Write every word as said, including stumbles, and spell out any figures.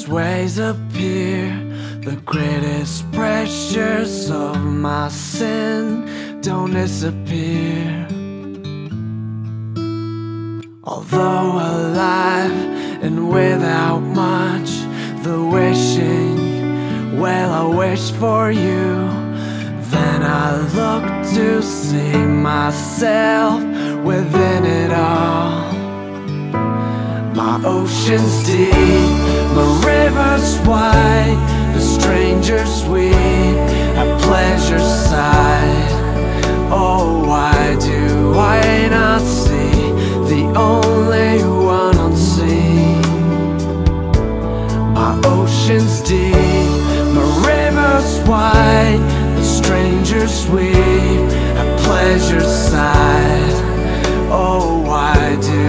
endless ways appear. The greatest pressures of my sin don't disappear. Although alive and without much, the wishing, well, I wish for you. Then I look to see myself within it all. My ocean's deep, my river's wide, the stranger sweet, at pleasure's side. Oh, why do I not see the only one unseen? My ocean's deep, my river's wide, the stranger sweet, at pleasure's side. Oh, why do